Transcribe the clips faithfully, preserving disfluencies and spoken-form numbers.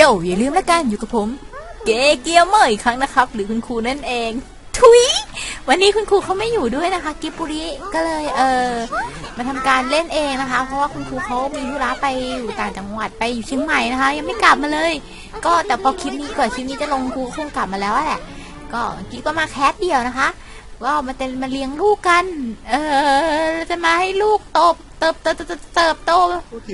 โย่อย่าลืมแล้วกันอยู่กับผมเกเกียวเมอร์อีกครั้งนะครับหรือคุณครูนั่นเองทุยวันนี้คุณครูเขาไม่อยู่ด้วยนะคะกิปุริก็เลยเออมาทำการเล่นเองนะคะเพราะว่าคุณครูเขามีธุระไปอยู่ต่างจังหวัดไปอยู่เชียงใหม่นะคะยังไม่กลับมาเลยก็แต่พอคลิปนี้ก่อนคลิปนี้จะลงครูคงกลับมาแล้วแหละก็กิ๊กก็มาแคสเดียวนะคะว่ามาเป็นมาเลี้ยงลูกกันเออจะมาให้ลูกโตเติบเติบเติบเติบโต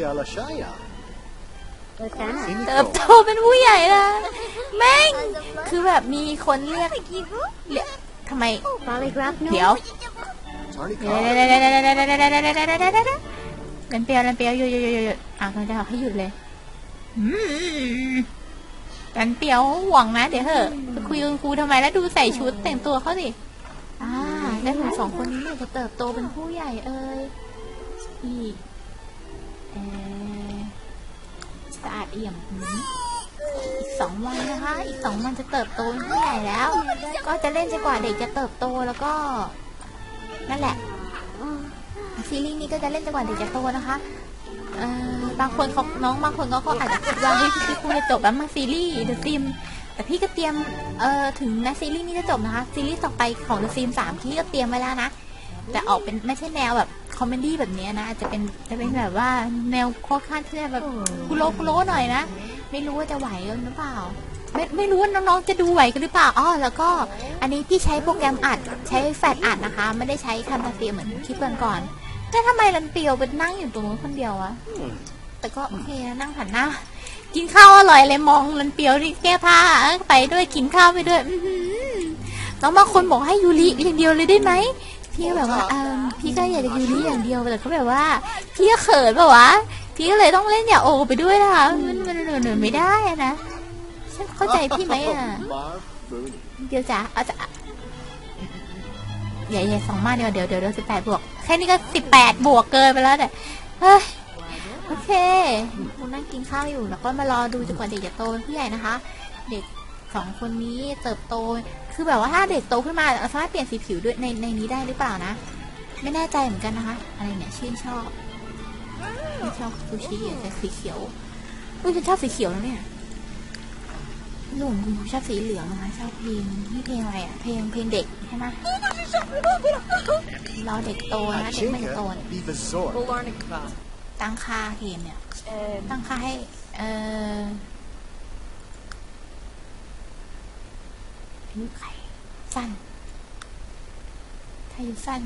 เติบโตเป็นผู้ใหญ่ละแม่งคือแบบมีคนเรียกเรียกทำไมเดี๋ยวเล่นเปียวเล่นเปียวหยุดหยุดหยุดหยุดอ่ะเราจะให้หยุดเลยเล่นเปียวหวังนะเดี๋ยวเถอะคุยกับครูทำไมแล้วดูใส่ชุดแต่งตัวเขาสิอ่าแล้วหนูสองคนนี้เนี่ยจะเติบโตเป็นผู้ใหญ่เอ้ยอีกเออสะอาดเอี่ยมอีกสองวันนะคะอีกสองวันจะเติบโตเป็นผู้ใหญ่แล้วก็จะเล่นจนกว่าเด็กจะเติบโตแล้วก็นั่นแหละซีรีส์นี้ก็จะเล่นจนกว่าเด็กจะโตนะคะเอ่อบางคนเขาน้องบางคนก็เขาอาจจะคิดว่าเฮ้ยพี่พูดจะจบแล้วมาซีรีส์เดอะซิมแต่พี่ก็เตรียมเอ่อถึงนะซีรีส์นี้จะจบนะคะซีรีส์ต่อไปของเดอะซิมสามพี่ก็เตรียมไว้แล้วนะแต่ออกเป็นไม่ใช่แนวแบบคอมเมดี้แบบนี้นะอาจจะเป็นจะเป็นแบบว่าแนวค่อนข้างที่จะแบบกุโลกุโลหน่อยนะไม่รู้ว่าจะไหวหรือเปล่าไม่ไม่รู้ว่าน้องๆจะดูไหวกันหรือเปล่าอ๋อแล้วก็อันนี้พี่ใช้โปรแกรมอัดใช้แฟลชอัดนะคะไม่ได้ใช้คัมตาเซียเหมือนคลิปก่อนๆแต่ทำไมลันเปียวเป็นนั่งอยู่ตรงนู้นคนเดียววะแต่ก็โอเคนั่งหันหน้ากินข้าวอร่อยเลยมองลันเปียวที่แก้ผ้าไปด้วยกินข้าวไปด้วยน้องบางคนบอกให้ยูริอย่างเดียวเลยได้ไหมพี่ก็แบบว่าเออพี่ก็อยากจะยูริอย่างเดียวแต่เขาแบบว่าพี่ก็เขินแบบว่าพี่ก็เลยต้องเล่นอย่าโอไปด้วยนะคะมันมันเหนื่อยไม่ได้นะเข้าใจพี่ไหมอ่ะเดี๋ยวจ๋าเอาจ๋าใหญ่ใหญ่สองมากเดี๋ยวเดี๋ยวเดี๋ยวสิบแปดบวกแค่นี้ก็สิบแปดบวกเกินไปแล้วเนี่ยเฮ้ยโอเคมึงนั่งกินข้าวอยู่แล้วก็มารอดูจนกว่าเด็กจะโตเป็นผู้ใหญ่นะคะเด็กสองคนนี้เติบโตคือแบบว่าถ้าเด็กโตขึ้นมาสามารถเปลี่ยนสีผิวด้วยในในนี้ได้หรือเปล่านะไม่แน่ใจเหมือนกันนะคะอะไรเนี่ยชื่นชอบชื่นชอบซูชิแต่สีเขียวอุ้ยฉันชอบสีเขียวแล้วเนี่ยหนุ่มชอบสีเหลืองนะคะชอบเพลงนี่เพลงอะไรอ่ะเพลงเพลงเด็กใช่ไหมรอเด็กโตนะเด็กไม่โตตั้งค่าเกมเนี่ยตั้งค่าให้เอ่ออายุไขสั้นถ้าอายุสั้น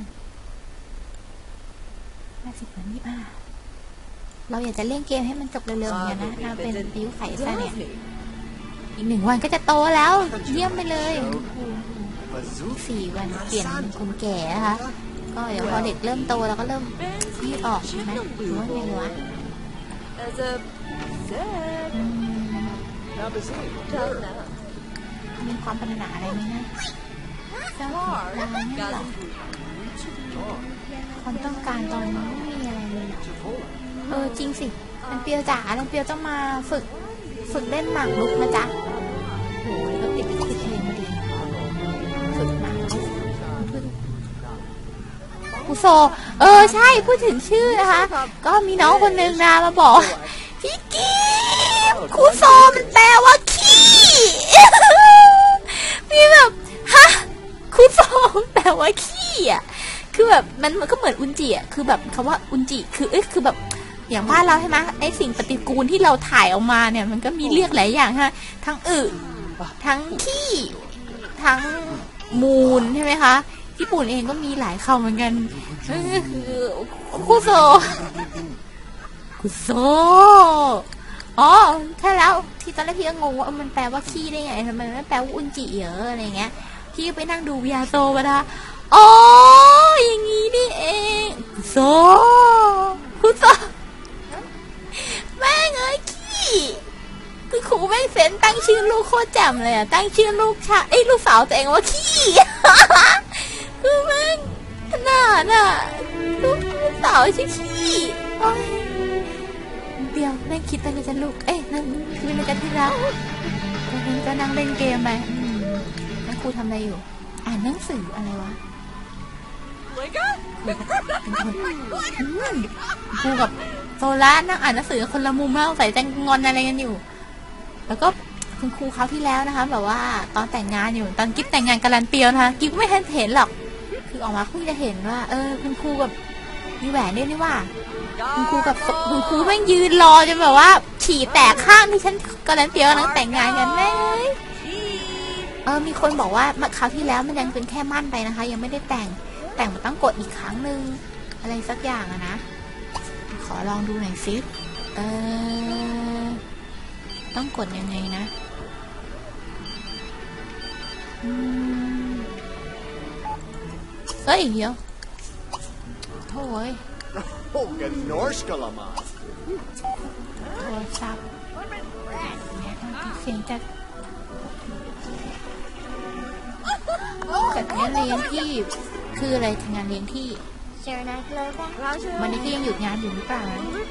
ห้าสิบเหมือนยี่ห้าเราอยากจะเล่นเกมให้มันจบเร็วๆอย่างนี้นะเราเป็นอายุไขสั้นเนี่ยอีกหนึ่งวันก็จะโตแล้วเยี่ยมไปเลยสี่วันเปลี่ยนคนแก่นะคะก็เดี๋ยวพอเด็กเริ่มโตแล้วก็เริ่มยืดออกใช่ไหมหรือว่าไงวะมีความปัญหาอะไรไหมนะเจ้าร้านนี่หรอความต้องการตอนนี้ไม่มีอะไรเลยเออจริงสิมันเปียวจ๋ามันเปียวต้องมาฝึกฝึกเล่นหมากรุกนะจ๊ะโอ้ยก็ติดติดเพลงมาดีฝึกหมากรุกคุโซเออใช่พูดถึงชื่อนะคะก็มีน้องคนนึงนะมาบอกพี่กิ๊ฟคุโซมันแปลว่าขี้พี่แบบฮะคุโซแปลว่าขี้อ่ะคือแบบมันมันก็เหมือนอุนจิอ่ะคือแบบคำว่าอุนจิคือเอ้ยคือแบบอย่างบ้านเราใช่ไหมไอสิ่งปฏิกูลที่เราถ่ายออกมาเนี่ยมันก็มีเรียกหลายอย่างฮะทั้งอึทั้งขี้ทั้งมูลใช่ไหมคะญี่ปุ่นเองก็มีหลายคำเหมือนกันคือคุโซคุโซอ๋อใช่แล้วที่ตอนแรกพี่ก็งงว่ามันแปลว่าขี้ได้ไงทำไมไม่แปลว่าอุนจิเหรออะไรเงี้ยพี่ไปนั่งดูวิยาโซมาละอ๋ออย่างงี้นี่เองคุโซคุโซแม่เงยขี้คือครูแม่งเซนตั้งชื่อลูกโคตรแจ่มเลยอ่ะตั้งชื่อลูกชาไอ้ลูกสาวตัวเองว่าขี้คือแม่งขนาดอ่ะลูกสาวชื่อขี้เดียวแม่งคิดตั้งแต่ลูกเอ้ยนั่นคือในกันที่รักตอนนี้ก็นั่งเล่นเกมไปแล้วครูทำอะไรอยู่อ่านหนังสืออะไรวะครูกับโซล่านั่งอ่านหนังสือคนละมุมแล้วใส่ใจงอนอะไรกันอยู่ เแล้วก็คุณครูเขาที่แล้วนะคะแบบว่าตอนแต่งงานอยู่ตอนกิ๊บแต่งงานกับรันเปียวนะคะกิ๊บไม่เห็นหรอกคือออกมาเพิ่งจะเห็นว่าเออคุณครูกับมีแหวนด้วยนี่ว่าคุณครูกับคุณครูแม่งยืนรอจนแบบว่าฉี่แตกข้างที่ฉันกับรันเปียวกำลังแต่งงานกันแม่เลยเออมีคนบอกว่าเมื่อคราวที่แล้วมันยังเป็นแค่มั่นไปนะคะยังไม่ได้แต่งแต่งมันต้องกดอีกครั้งหนึ่งอะไรสักอย่างอะนะขอลองดูหน่อยสิเออต้องกดยังไงนะเอ้ยเดี๋ยวโถ่ยโทรศัพท์เสียงจากจัดงานเลี้ยงที่คืออะไรงานเลี้ยงที่วันนี้ก็ยังหยุดงานอยู่หรือเปล่า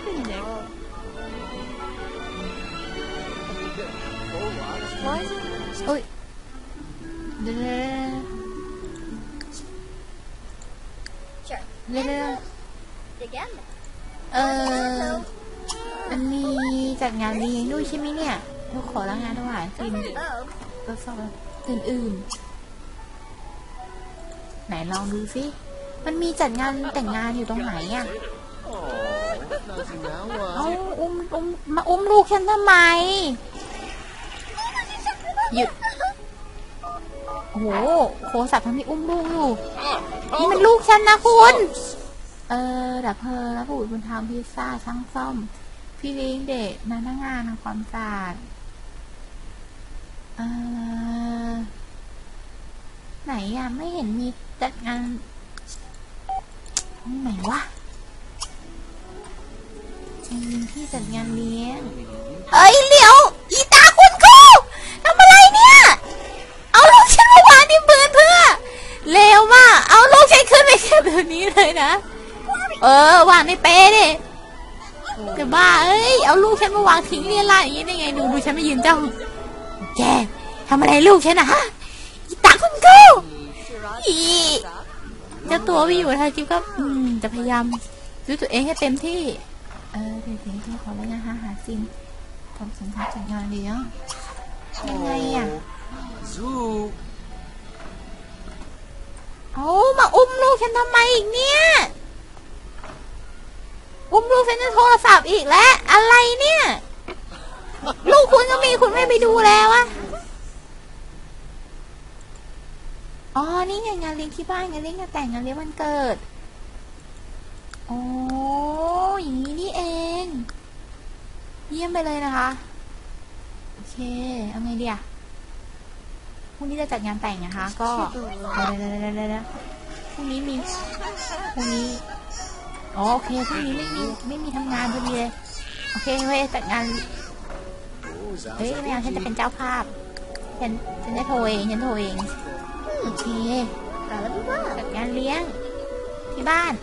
โอ้ยเดี๋ยวเดี๋ยวเออมันมีจัดงานเลี้ยงด้วยใช่ไหมเนี่ยเราขอรายงานถวายกินทดสอบอื่นๆไหนลองดูสิมันมีจัดงานแต่งงานอยู่ตรงไหนอ่ะเอาอุ้มอุ้มมาอุ้มลูกฉันทำไมหยุดโอ้โหโคสับทำให้อุ้มลูกอยู่นี่มันลูกฉันนะคุณเออดับเพลิงแล้วผู้บุญธรรมพิซซ่าช่างซ่อมพี่เลี้ยงเด็กพนักงานทำความสะอาดเออไหนอ่ะไม่เห็นมีจัดงานไหนวะที่จัดงานเลี้ยงเอ้ยเลี้ยวอีตาคุณครูทำอะไรเนี่ยเอาลูกฉันมาวางที่พื้นเพื่อเลวมากเอาลูกฉันขึ้นไปเก็บแบบนี้เลยนะเออวางในเป้ดิจะบ้าเอ้ยเอาลูกฉันมาวางทิ้งเรียราอย่างนี้ได้ไงดูดูฉันไม่ยืนจ้องแกทำอะไรลูกฉันนะฮะอีตาคุณครูอีเจ้าตัววิอยู่ทางจิ๊บก็จะพยายามดูตัวเองให้เต็มที่เออเดี๋ยวเดี๋ยวขอรายงานหาหาซิมทำสัญญาจัดงานเลี้ยงยังไงอ่ะเอามาอุ้มลูกฉันทำไมอีกเนี่ยอุ้มลูกฉันจะโทรศัพท์อีกแล้วอะไรเนี่ยลูกคุณก็มีคุณไม่ไปดูแล้ววะอ๋อนี่ไงงานเลี้ยงที่บ้านงานเลี้ยงงานแต่งงานเลี้ยงวันเกิดโอ้อย่างนี้นี่เองเยี่ยมไปเลยนะคะโอเคเอาไงดีอะพรุ่งนี้จะจัดงานแต่งนะคะก็เดี๋ยวเดี๋ยวเดี๋ยวเดี๋ยวพรุ่งนี้มีพรุ่งนี้อ๋อโอเคพรุ่งนี้ไม่มีไม่มีทำงานพอดีเลยโอเคเว้ยจัดงานเฮ้ยไม่เอาฉันจะเป็นเจ้าภาพฉันฉันจะโทรเองฉันโทรเองโอเคจัดงานเลี้ยงที่บ้าน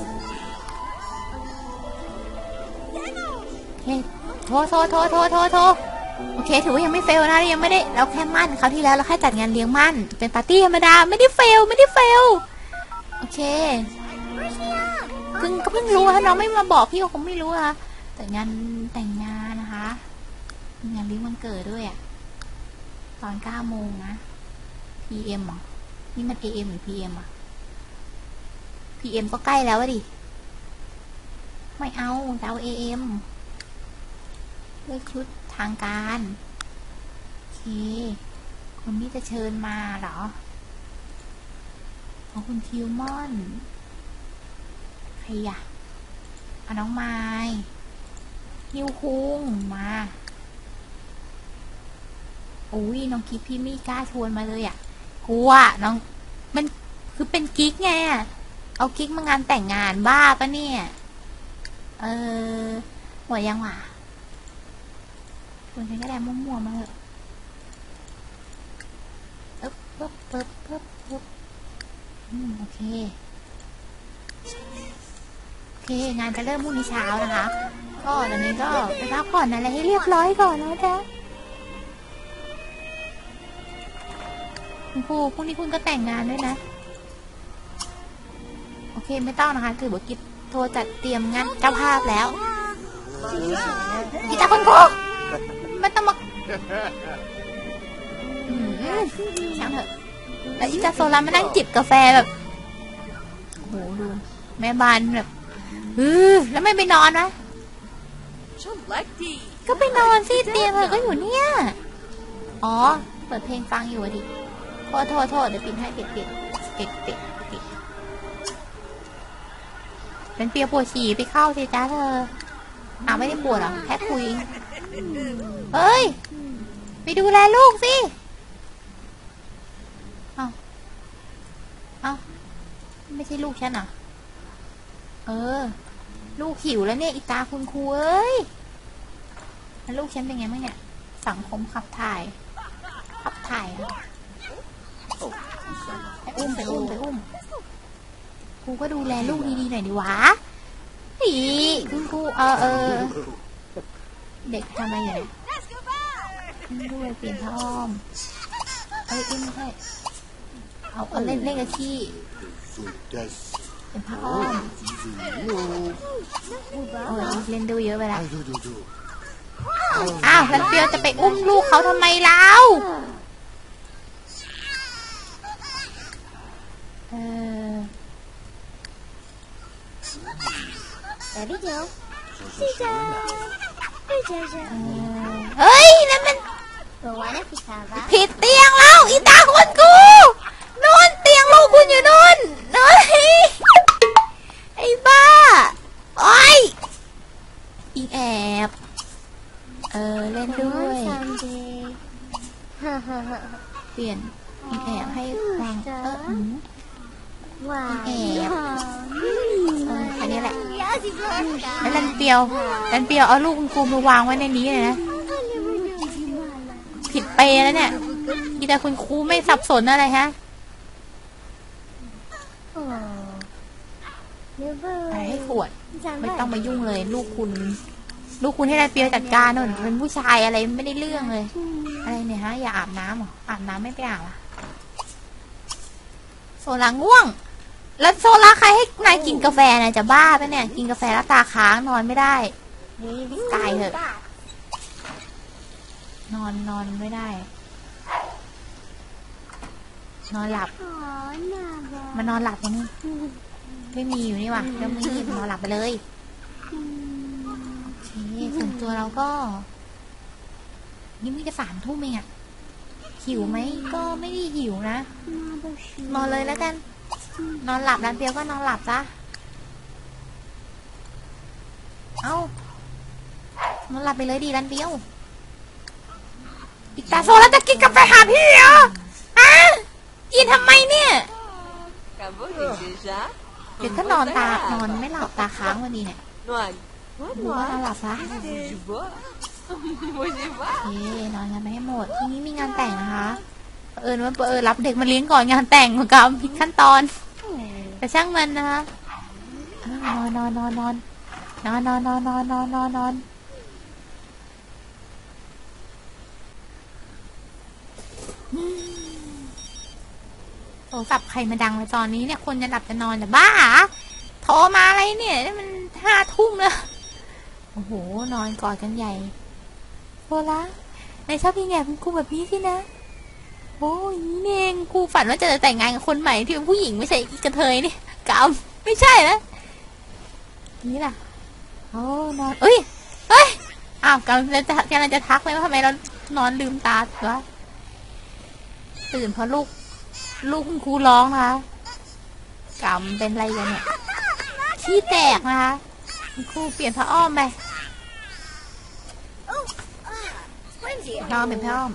โทรโทรโทรโทรโทรโทรโอเคถือว่ายังไม่เฟลนะยังไม่ได้เราแค่มั่นเขาที่แล้วเราแค่จัดงานเลี้ยงมั่นเป็นปาร์ตี้ธรรมดาไม่ได้เฟลไม่ได้เฟลโอเคเพิ่งก็เพิ่งรู้ฮะน้องไม่มาบอกพี่ก็คงไม่รู้ค่ะแต่งานแต่งงานนะคะงานเลี้ยงวันเกิดด้วยอ่ะตอนเก้าโมงนะ พี เอ็ม เหรอนี่มัน เอ เอ็ม หรือ พี เอ็ม อ่ะ พี เอ็ม ก็ใกล้แล้วดิไม่เอาจะเอา เอ เอ็ม เลือกชุดทางการโอเคคนนี้จะเชิญมาเหรอของคุณทิวมอนใครอะเอาน้องไม้นิวคุงมาโอ้ยน้องกิ๊กพี่ไม่กล้าชวนมาเลยอะกลัวน้องมันคือเป็นกิ๊กไงอะเอากิ๊กมางานแต่งงานบ้าปะเนี่ยเออหัวยังหวะคุณฉันก็ได้มั่วๆมาเถอะปึ๊บปึ๊บปึ๊บปึ๊บปึ๊บอืมโอเคโอเคงานจะเริ่มพรุ่งนี้เช้านะคะก็ตอนนี้ก็ไปพักผ่อนอะไรให้เรียบร้อยก่อนนะจ๊ะคุณครูพรุ่งนี้คุณก็แต่งงานด้วยนะโอเคไม่ต้องนะคะคือบอกกิ๊บโทรจัดเตรียมงานเจ้าภาพแล้วกีตาร์คุณครูไม่ต้องมาอืมช่างเถอะแล้วอีตาโซลามานั่งจิบกาแฟแบบโหดูแม่บ้านแบบเออแล้วไม่ไปนอนวะก็ไปนอนสิเตียงเธอก็อยู่เนี่ยอ๋อเปิดเพลงฟังอยู่ดิโทษโทษโทษเดี๋ยวปิดให้ปิดปิดปิดปิดปิดเป็นเปียปวดฉี่ไปเข้าสิจ้าเธออ้าวไม่ได้ปวดหรอแค่คุยเฮ้ยไปดูแลลูกสิเอาเอาไม่ใช่ลูกฉันเหรอเออลูกหิวแล้วเนี่ยอีตาคุณครูเอ้ยแล้วลูกฉันเป็นไงบ้างเนี่ยสังคมขับถ่ายขับถ่ายไปอุ้มไปอุ้มไปอุ้มครูก็ดูแลลูกดีๆหน่อยดิวะอีคุณครูเออเออเด็กทำอะไรอยู่เนี่ยด้วยเปลี่ยนผ้าอ้อมเอ้ยไม่ใช่เอาเอาเล่นเล่นกับที่เป็นผ้าอ้อมโอ้ยเล่นดูเยอะไปแล้วอ้าวแล้วเปียวจะไปอุ้มลูกเขาทำไมเล่าเออแต่พี่เจ้าพี่เจ้าพี่เจ้าเฮ้ยนั่นมันผิดเตียงแล้วอีตาคนกูนู่นเตียงลูกคุณอยู่นู่นนู่นไอ้บ้าโอ้ยอีแอบเออเล่นด้วยเปลี่ยนอีแอบให้วางเอออีแอบเอออันนี้แหละแล้วลันเปียวลันเปียวเอาลูกคุณครูมาวางไว้ในนี้เลยนะผิดเปย์แล้วเนี่ยอีแต่คุณครูไม่สับสนอะไรฮะอะไรให้ขวดไม่ต้องมายุ่งเลยลูกคุณลูกคุณให้ลันเปียวจัดการนู่นเป็นผู้ชายอะไรไม่ได้เรื่องเลยอะไรเนี่ยฮะอย่าอาบน้ำหรออาบน้ำไม่ไปอาบอ่ะโซลาง่วงแล้วโซลาใครให้นายกินกาแฟนายจะบ้าปะเนี่ยกินกาแฟแล้วตาค้างนอนไม่ได้นี่ตายเถอะนอนนอนไม่ได้นอนหลับมานอนหลับยังไม่มีอยู่นี่ว่ะแล้วมีนอนหลับไปเลยโอเคส่วนตัวเราก็นี่มีจะสามทุ่มเองอะหิวไหมก็ไม่ได้หิวนะนอนเลยแล้วกันนอนหลับรันเปียวก็นอนหลับซะเอ้านอนหลับไปเลยดีรันเปียวอีตาโซแล้วจะกินกาแฟหาพี่เหรอฮะกินทำไมเนี่ยเดี๋ยวก็นอนตานอนไม่หลับตาค้างวันนี้เนี่ยดูว่านอนหลับซะโอเคนอนกันไปให้หมดทีนี้มีงานแต่งนะคะเออว่าเออรับเด็กมาเลี้ยงก่อนงานแต่งของกับผิดขั้นตอนแต่ช่างมันนะคะนอนนอนนอนนอนนอนนอนนอนนอนนอนนอนนอนโทรศัพท์ใครมาดังในตอนนี้เนี่ยคนจะหลับจะนอนจะบ้าโทรมาอะไรเนี่ยมันห้าทุ่มแล้วโอ้โหนอนกอดกันใหญ่โซล่าในชอบพี่แง่คุณครูแบบนี้สินะโอ้ยนี่เองครูฝันว่าจะแต่งงานกับคนใหม่ที่เป็นผู้หญิงไม่ใช่กระเทยนี่กำไม่ใช่นะนี่ล่ะโอ้นอนเอ้ยเอ้ยอ้าวกำจะกำลังจะทักเลยว่าทำไมเรานอนลืมตาวะตื่นเพราะลูกลูกคุณครูร้องนะคะกำเป็นไรกันเนี่ยขี้แตกนะคะคุณครูเปลี่ยนผ้าอ้อมไปนอนเป็นผ้าอ้อม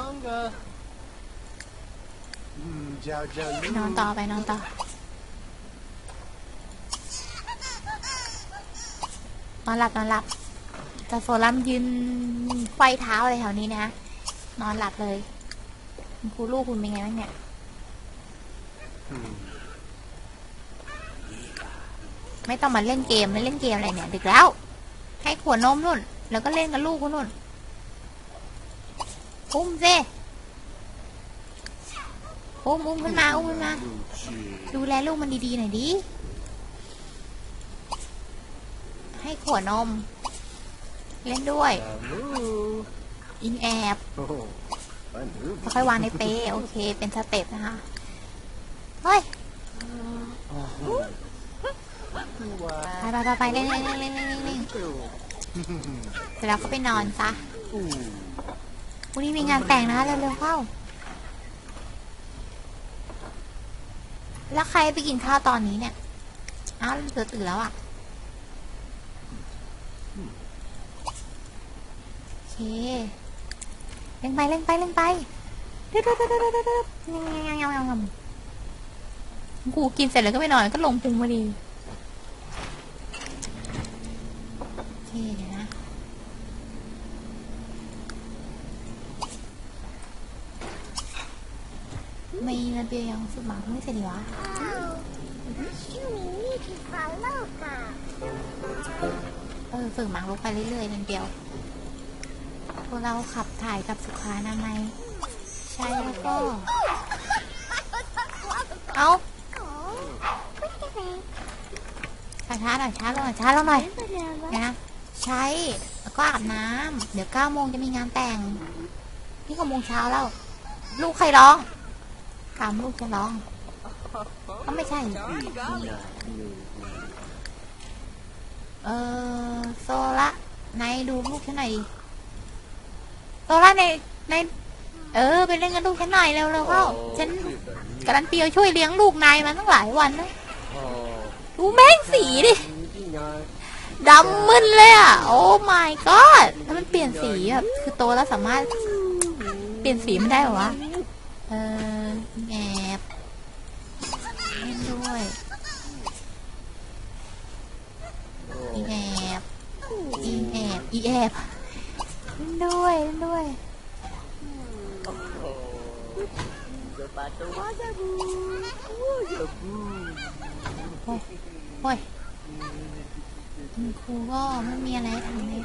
นอนต่อไปนอนต่อนอนหลับนอนหลับแต่โซลัมยืนไขว้เท้าอะไรแถวนี้นะนอนหลับเลยคุณครูลูกคุณเป็นไงบ้างเนี่ยไม่ต้องมาเล่นเกมไม่เล่นเกมอะไรเนี่ยดึกแล้วให้ขวดนมนู่นแล้วก็เล่นกับลูกคุณนู่นอุ้มสิอุ้มอุ้มขึ้นมาอุ้มขึ้นมาดูแลลูกมันดีๆหน่อยดิให้ขวดนมเล่นด้วยอิงแอบค่อยวางในเปโอเคเป็นสเต็ปนะคะเฮ้ยไปไปไปไปเล่นเล่นเล่นเล่นเล่นเล่นเสร็จแล้วก็ไปนอนซะวันนี้มีงานแต่งนะเร็วๆเข้าแล้วใครไปกินข้าวตอนนี้เนี่ยอ้าวเธอตื่นแล้วอ่ะโอเคเล่นไปเล่นไปเล่นไปเด้อเด้อเด้อเด้อเด้อเด้อกูกินเสร็จแล้วก็ไปนอนก็ลงพุงมาดีโอเคเดี๋ยวนะไม่ระเบียงสุดหมาไม่เสร็จดีวะเออฝึกหมากลุกไปเรื่อยๆนิดเดียวพวกเราขับถ่ายกับสุขานามัยใช่แล้วก็เอาช้าๆหน่อยช้าลงหน่อยช้าลงหน่อยนะใช้แล้วก็อาบน้ำเดี๋ยวเก้าโมงจะมีงานแต่งนี่ก็โมงเช้าแล้วลูกใครร้องกามลูกจะร้องก็ไม่ใช่เออโซละไหนดูลูกฉันหน่อยดิโซละในในเออไปเล่นกับลูกฉันหน่อยเร็วๆเข้าฉันกำลังเปียวช่วยเลี้ยงลูกนายมาตั้งหลายวันนะดูแม่งสีดิดำมึนเลยอ่ะโอ้ my god ถ้ามันเปลี่ยนสีแบบคือโตแล้วสามารถเปลี่ยนสีมันได้หรอวะเออแอบเล่นด้วยอีแอบอีแอบอีแอบเล่นด้วยเล่นด้วยโอ้ยโอ้ยคุณครูก็ไม่มีอะไรทำเลย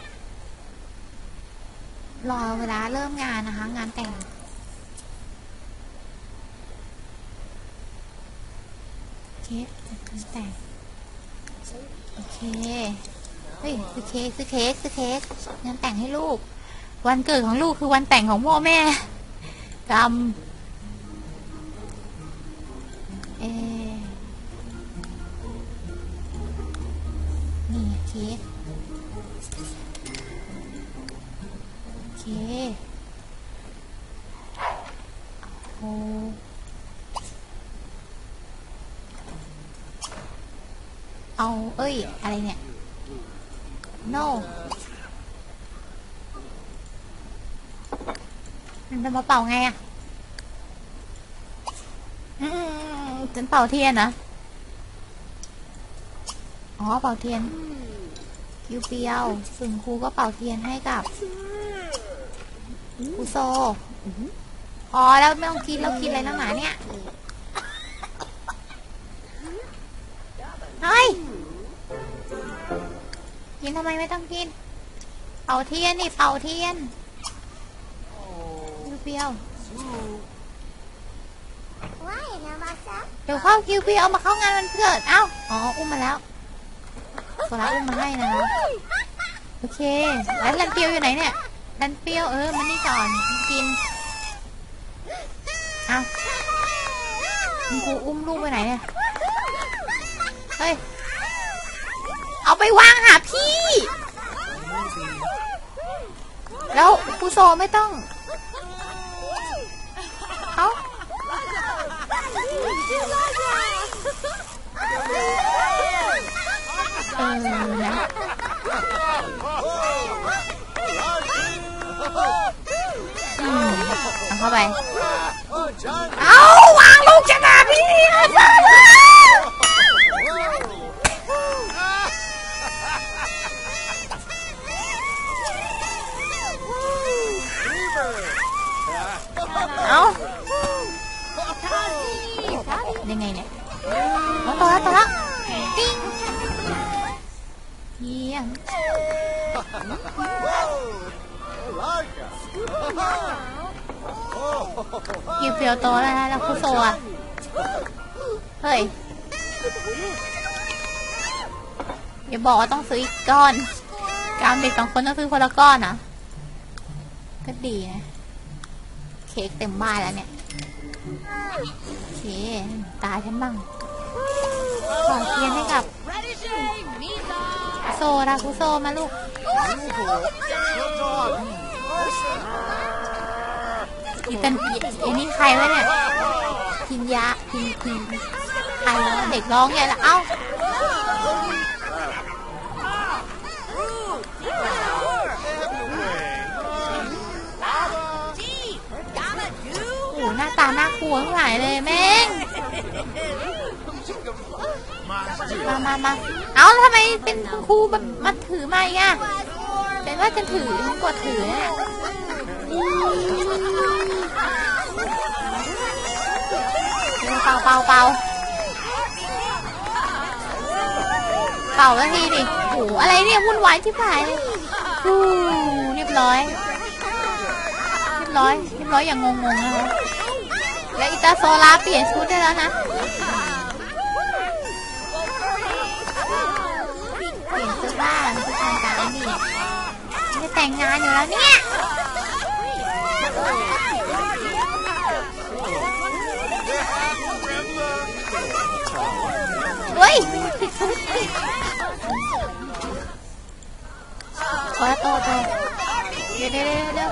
รอเวลาเริ่มงานนะคะงานแต่งโอเคงานแต่งโอเคเฮ้ยซื้อเค้กซื้อเค้กซื้อเค้กงานแต่งให้ลูกวันเกิดของลูกคือวันแต่งของพ่อแม่กรรมเอนี่เค้กโอเคโอ้เอาเอ้ยอะไรเนี่ย no มันจะมาเป่าไงอ่ะอืมฉันเป่าเทียนนะอ๋อเป่าเทียนคิวเปียวซึ่งครูก็เป่าเทียนให้กับครูโซอ๋อแล้วไม่ต้องกินแล้วกินอะไรนักหนาเนี่ยเฮ้ยกินทำไมไม่ต้องกินเป่าเทียนนี่เป่าเทียนคิวเปียวเดี๋ยวเข้าคิวปีเอามาเข้างานวันเกิดเอ้าอ๋ออุ้มมาแล้วโซล่าอุ้มมาให้นะโอเคแล้วรันเปียวอยู่ไหนเนี่ยรันเปียวเออมันนี่ก่อนกินเอ้าคุณครูอุ้มลูกไปไหนเนี่ยเฮ้ยเอาไปวางหาพี่แล้วครูโซไม่ต้องเอ้าเออนะอืมเอาเข้าไปเอาวางลูกชนะพี่เอายังไงเนี่ยเอาต่อแล้วต่อแล้วปิ้งเยี่ยมคิวเปียวโตแล้วนะแล้วคุโซะเฮ้ยอย่าบอกว่าต้องซื้ออีกก้อนการเด็กสองคนต้องซื้อคนละก้อนนะก็ก็ดีนะเค้กเต็มบ้านแล้วเนี่ยโอเคตาฉันบ้างขอเทียนให้กับโซราคุโซมาลูกอีตันอีนี่ใครวะเนี่ยพินยะพินพินใครวะเด็กร้องไงล่ะเอ้าโอ้หน้าตาน่ากลัวทั้งหลายเลยแม่งมามามาเอ้าทำไมเป็นครูแบบมาถือมาอีกอ่ะเป็นว่าจะถือฉันกดถือเนี่ยเป่าเป่าเป่าเป่าแล้วทีดิโอ้อะไรเนี่ยวุ่นวายชิบหายฮู้เรียบร้อยเรียบร้อยเรียบร้อยอย่างงงๆนะคะและอิตาโซลาเปลี่ยนชุดได้แล้วนะเปลี่ยนเสื้อผ้าชุดทางการดิจะแต่งงานอยู่แล้วเนี่ยเฮ้ยผิดชุดขอโตโตเดี๋ยวเดี๋ยวเดี๋ยว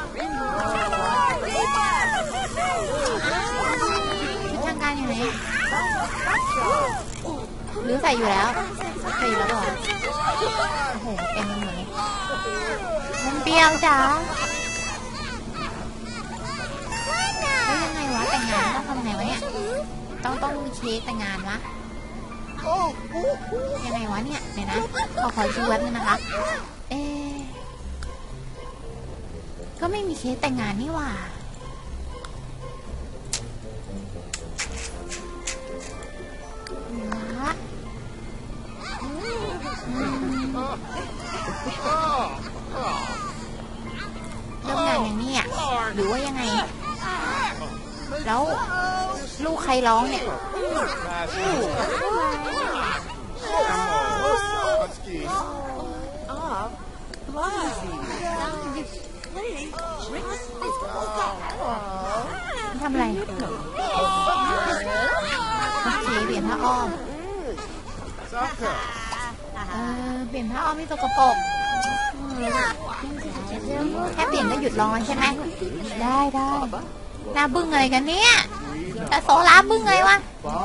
ทางการอยู่ไหนหรือใส่อยู่แล้วใส่อยู่แล้วเหรอโอ้โหเต็มหมดเลยมันเปรี้ยวจ้าแล้วยังไงวะแต่งงานต้องทำไงวะเนี่ยต้องต้องมีเค้กแต่งงานวะยังไงวะเนี่ยเดี๋ยวนะขอขอดูแป๊บนึงนะคะเอ๊ก็ไม่มีเค้กแต่งงานนี่หว่าเริ่มงานอย่างนี้อ่ะหรือว่ายังไงแล้วลูกใครร้องเนี่ยทำอะไรโอเคเปลี่ยนผ้าอ้อมเออเปลี่ยนผ้าอ้อมที่สกปรกแค่เปลี่ยนก็หยุดร้องใช่ไหมได้ได้หน้าบึ้งอะไรกันเนี่ยแต่โซล่าบึ้งไงวะ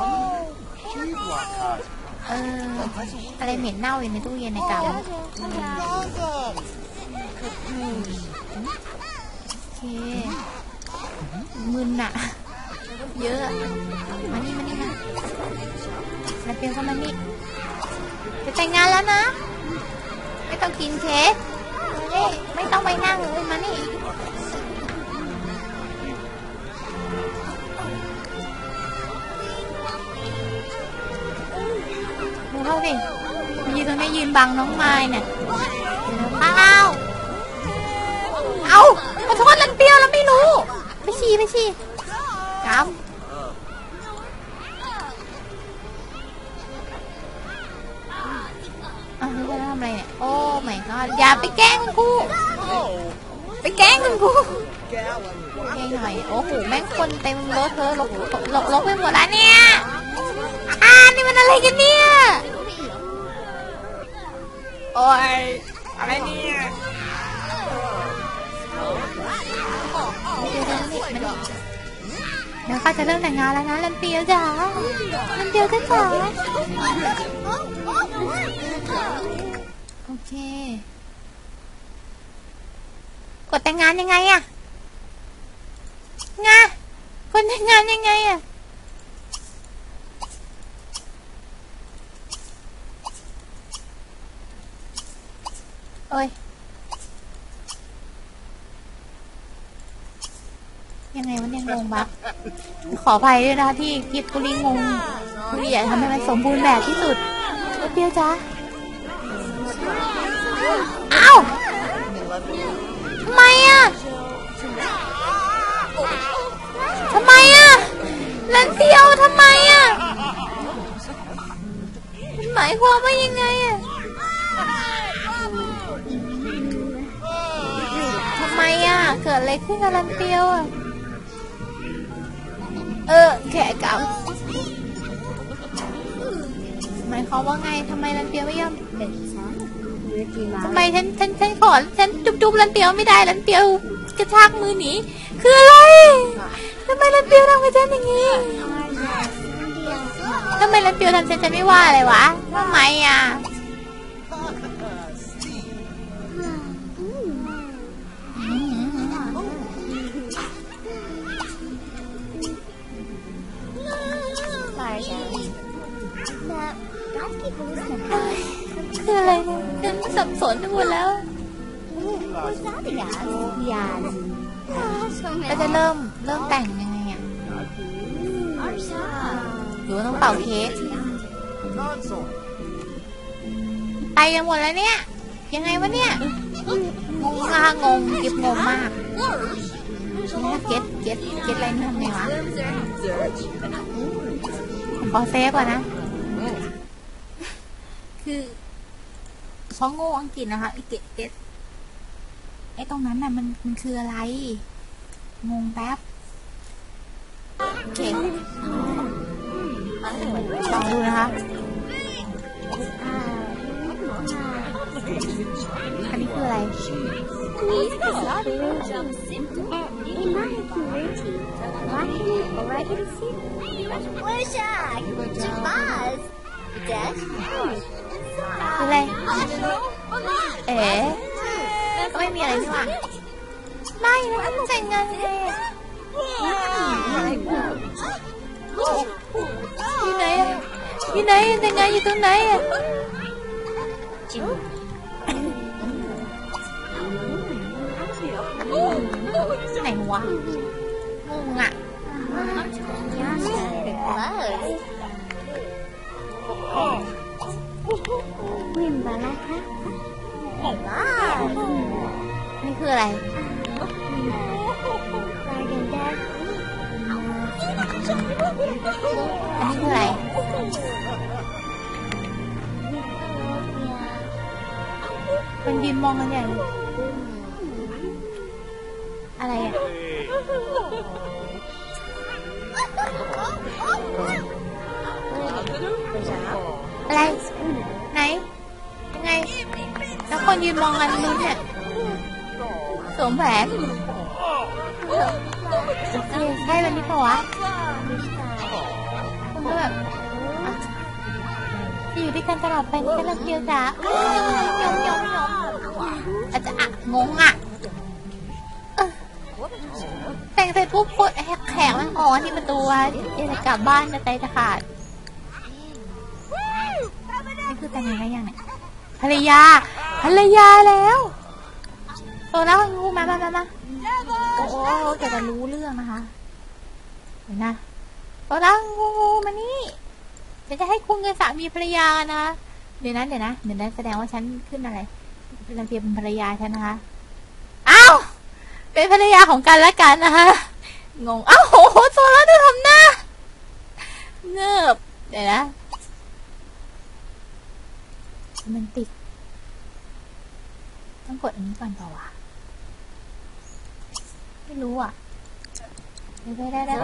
เอออะไรเหม็นเน่าอยู่ในตู้เย็นในกาโอเคมึนอะเยอะมานี่มานี่มาแล้วเปลี่ยนเข้ามานี่จะแต่งงานแล้วนะไม่ต้องกินเค้กไม่ต้องไปนั่งเลยมานี่ดูเขาสิยืนตรงนี้ยืนบังน้องไม้เนี่ยอ้าวเอาขอโทษลันเปียวแล้วไม่รู้ไปชี้ไปชี้กำอ้าวนี่จะทำอะไรเนี่ยโอ้ไม่ก็อย่าไปแกล้งคุณครูไปแกล้งคุณครูแกล้งหน่อยโอ้โหแม่งคนเต็มรถเธอลกลกลกไปหมดแล้วเนี่ยอ่านี่มันอะไรกันเนี่ยโอ้ยอะไรเนี่ยเดี๋ยวข้าจะเริ่มแต่งงานแล้วนะลันเปียวจ๋าลันเปียวจ๋าจ๋าโอเคกดแต่งงานยังไงอะงากดแต่งงานยังไงอะเอ้ยยังไงวะเนี่ยงงบักขออภัยด้วยนะที่กิบกุลีงงกุลีอยากทำให้มันสมบูรณ์แบบที่สุดเปียวจ้าอ้าวทำไมอ่ะทำไมอ่ะลันเปียวทำไมอ่ะหมายความว่ายังไงอ่ะทำไมอ่ะเกิกิดอะไรขึ้นกับรันเปียวอ่ะเออแขกเก่าหมายความว่าไงทำไมรันเปียวไม่ยอมทำไมฉันฉันฉันขอฉันจุ๊บจุ๊บรันเปียวไม่ได้รันเปียวกระชากมือหนีคืออะไรทำไมรันเปียวทำกับฉันอย่างนี้ทำไมรันเปียวทำฉันฉันไม่ว่าเลยวะทำไมอ่ะคืออะไรเนี่ยฉันสับสนไปหมดแล้วเราจะเริ่มเริ่มแต่งยังไงอ่ะหรือว่าต้องเป่าเค้กไปกันหมดแล้วเนี่ยยังไงวะเนี่ยงงมากงงเก็บงงมากเก็ตเก็ตเก็ตอะไรนี่ทำไงวะผมขอเซฟก่อนนะคือเพราะโง่อังกฤษนะคะไอเก็ตเก็ตไอตรงนั้นน่ะมันมันคืออะไรงงแป๊บโอเคลองดูนะคะอันนี้คืออะไรคืออะไรเอ๋ก็ไม่มีอะไรใช่ไหมไม่แล้วมันแต่งงานไงอยู่ไหนอะอยู่ไหนแต่งงานอยู่ตรงไหนอะไหนวะงงอะวิ่งมาแล้วค่ะนี่คืออะไรอันนี้คืออะไรเป็นยืนมองกันใหญ่เลยอะไรอ่ะอะไรไหนยังไงแล้วคนยืนมองกันนู้นเนี่ยสวมแหวนใช่แบบนี้ปะวะคุณก็แบบจะอยู่ด้วยกันตลอดไปนี่ก็เลิกเดียวจ้ะยอมยอมยอมอาจจะอ่ะงงอ่ะแต่งเสร็จปุ๊บกดแขกมันอ๋อที่ประตูว่าจะกลับบ้านจะใจจะขาดนี่คือแต่งงานยังไงภรรยาภรรยาแล้วโตแล้วงูมามามามาโอ้โหจะจะรู้เรื่องนะคะเห็นนะโตแล้วงูงูมานี่จะจะให้คุณกับสามีภรรยานะเดี๋ยวนะเดี๋ยวนะเดี๋ยวนะแสดงว่าฉันขึ้นอะไรเราเพียงเป็นภรรยาฉันนะคะอ้าวเป็นภรรยาของกันและกันนะคะงงอ้าวโหโตแล้วดูทำหน้าเงือบเดี๋ยวนะมันติดต้องกดอันนี้ก่อนเปล่าวะไม่รู้อ่ะได้ได้ได้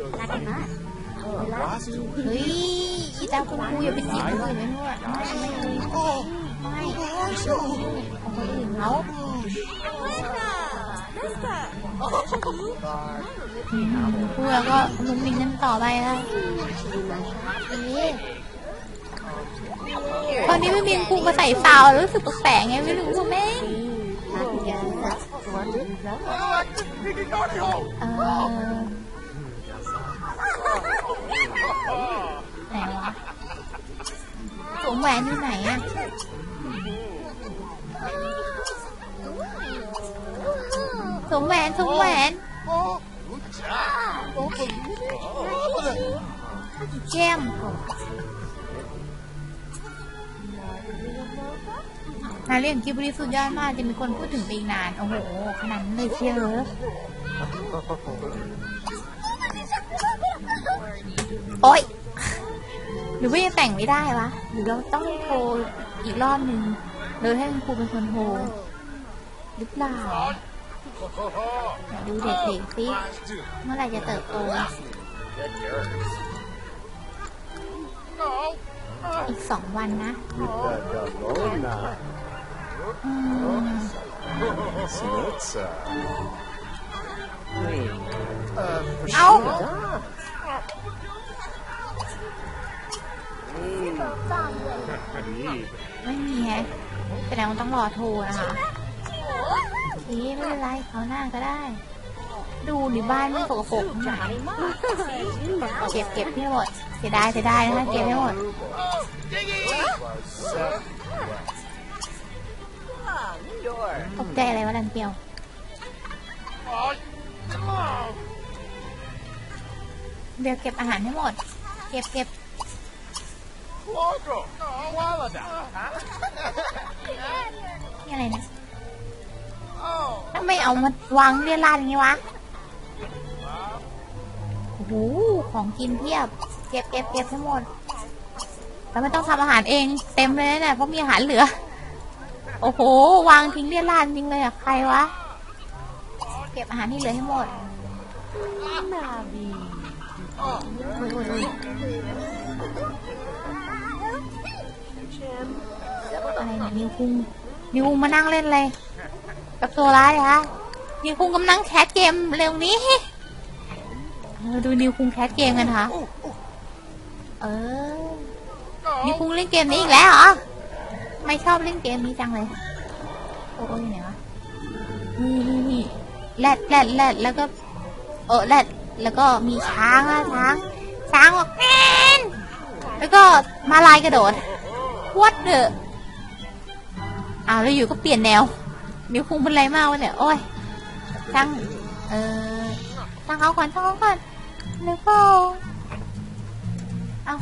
เฮ้ยอีตาคุณครูอย่าไปจีบคนอื่นไม่รู้อ่ะไม่ไม่ไม่ของคนอื่นเขาครูแล้วก็มุ้งมิ้งกันต่อไปนะตอนนี้ไม่มีครูมาใส่ซาวรู้สึกแปลกๆไงไม่รู้ว่าแม่งเออไหนวะสวมแหวนอยู่ไหนอะสวมแหวนสวมแหวนแก้มนาเรียนคิวบริสุทธิ์ยอดมากจะมีคนพูดถึงไปอีกนานโอ้โหขนาดนั้นเลยเชียวเหรอโอ๊ยหรือว่ายังแต่งไม่ได้วะหรือเราต้องโทรอีกรอบหนึ่งเลยให้คุณครูเป็นคนโทรหรือเปล่าดูเด็กๆสิเมื่อไหร่จะเติบโตอีกสองวันนะอืมเอาไม่มีแฮะแสดงว่าต้องรอโทรนะคะทีไม่เป็นไรเขาหน้าก็ได้ดูในบ้านไม่สกปรกหายเก็บเก็บให้หมดเสียดายเสียดายนะคะเก็บให้หมดตกใจอะไรวะดันเปียวเดี๋ยวเก็บอาหารให้หมดเก็บเก็บนี่อะไรนะทำไมเอามาวางเรียราดอย่างนี้วะโอ้โหของกินเพียบเก็บเก็บเก็บให้หมดแล้วไม่ต้องทำอาหารเองเต็มเลยนะเพราะมีอาหารเหลือโอ้โหวางทิ้งเรียราดจริงเลยอะใครวะเก็บอาหารที่เหลือให้หมดนาบีโอ้ยโอ้ยโอ้ยอะไรเนี่ยนิวคุงนิวคุงมานั่งเล่นเลยกับโซล่าเลยคะนิวคุงกำลังแคสเกมเร็วนี้ดูนิวคุงแคสเกมกันค่ะเออนิวคุงเล่นเกมนี้อีกแล้วเหรอไม่ชอบเล่นเกมนี้จังเลยโอ้ยไหนวะนี่นี่นี่แรดแรดแรดแล้วก็เออแรดแล้วก็มีช้างอะช้างช้างบอกแอนแล้วก็มาลายกระโดดวัดเด้ออ้าวแล้วอยู่ก็เปลี่ยนแนวนิวคุงเป็นไรมากวะเนี่ยโอ้ยช่างเออช่างเขาก่อนช่างเขาก่อนแล้วก็เอา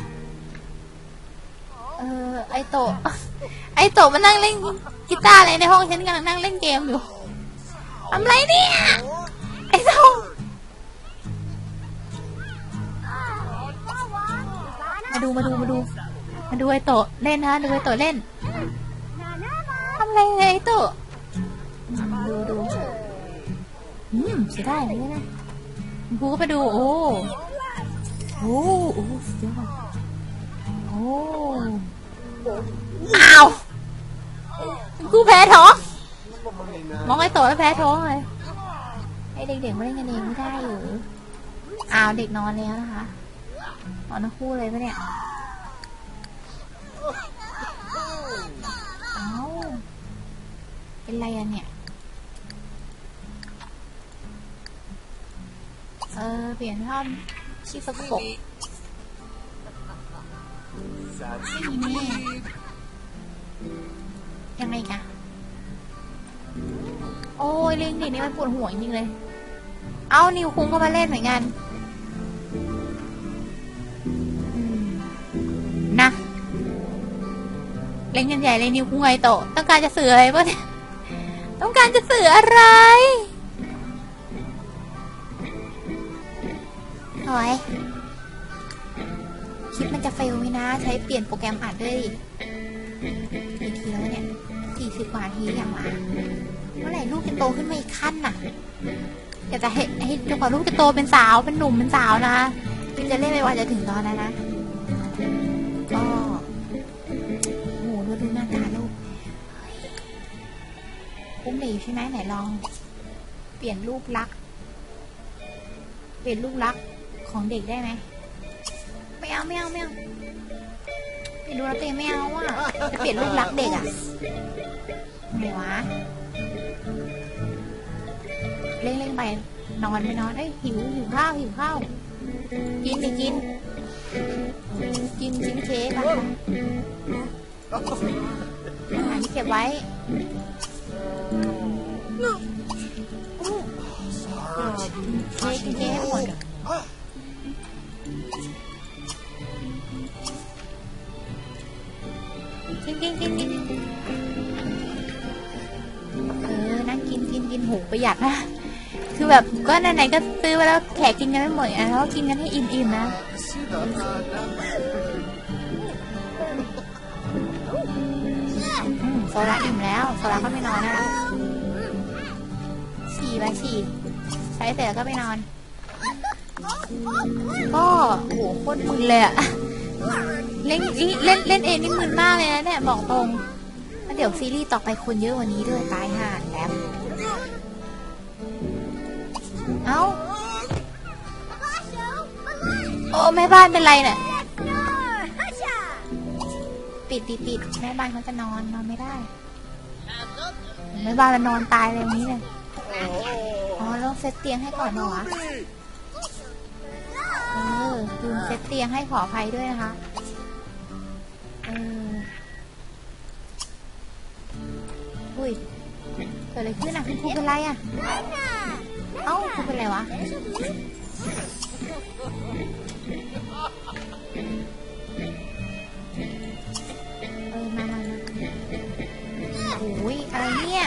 เออไอโตะไอโตะมานั่งเล่นกีตาร์อะไรในห้องฉันกำลังนั่งเล่นเกมอยู่ทำไรเนี่ยไอโตะมาดูมาดูมาดูมาดูไอโตะเล่นฮะดูไอโตะเล่นทำไรไอโตะดูดูอืมเสียได้เลยนะกูก็ไปดูโอ้โอ้โอ้สุดยอดโอ้อ้าวกูแพ้ท้องมองไอ้โตแล้วแพ้ท้องเลยไอ้เด็กๆไม่เล่นกันเองไม่ได้หรืออ้าวเด็กนอนแล้วนะคะนอนทั้งคู่เลยปะเนี่ยอ้าวเป็นไรอะเนี่ยเออเปลี่ยนท่อนชีสกปรกนี่ยังไงกะโอ้ยเล่นเด็กนี่มันปวดหัวจริงเลยเอานิวคุงก็มาเล่นเหมือนกันนะเล่นกันใหญ่เลยนิวคุงไอโตะต้องการจะสื่ออะไรปะเนี่ยต้องการจะสื่ออะไรโอ้ยคลิปมันจะเฟลไหมนะใช้เปลี่ยนโปรแกรมอัดด้วยกี่ทีแล้วเนี่ยสี่สิบกว่าทีอย่างละเมื่อไหร่ลูกจะโตขึ้นมาอีกขั้นน่ะอยากจะให้ให้จนกว่าลูกจะโตเป็นสาวเป็นหนุ่มเป็นสาวนะพี่จะเล่นไม่ว่าจะถึงตอนนั้นนะก็โหดูดูหน้าตาลูกคุ้มดีใช่ไหมไหนลองเปลี่ยนรูปลักษณ์เปลี่ยนรูปลักษณ์ของเด็กได้ไหมไม่เอาไม่เอาไม่เอาเปลี่ยนรูปลักษณ์เด็กไม่เอาอ่ะจะเปลี่ยนรูปลักษณ์เด็กอ่ะไหนวะเล่นเล่นไปนอนไปนอนเอ้ยหิวหิวข้าวหิวข้าวกินดิกินกินชิ้นเค้กอ่ะอาหารที่เก็บไว้เค้กกินเค้กให้หมดกินกินกินกินเออนั่งกินกินกินหูประหยัดนะคือแบบก็ไหนๆก็ซื้อไปแล้วแขกกินกันไม่หมดอ่ะแล้วกินกันให้อิ่มๆนะโซล่าอิ่มแล้วโซล่าก็ไม่นอนนะสี่ฉี่ไปฉี่ใช้เสร็จแล้วก็ไปนอนก็โหโคตรมึนเลยอะเล่นเล่นเล่นเองนี่มึนมากเลยนะเนี่ยบอกตรงแล้วเดี๋ยวซีรีส์ต่อไปคนเยอะกว่านี้ด้วยตายห่าแล้วเอ้าโอ้แม่บ้านเป็นไรเนี่ยปิดปิดปิดแม่บ้านเขาจะนอนนอนไม่ได้แม่บ้านมันนอนตายเลยนี้เลยอ๋อต้องเซตเตียงให้ก่อนเหรอวะเออลืมเซตเตียงให้ขออภัยด้วยนะคะเอออุ้ยเกิดอะไรขึ้นอ่ะคุณครูเป็นไรอ่ะเอ้าครูเป็นไรวะเออมามาโอ้ยอะไรเนี่ย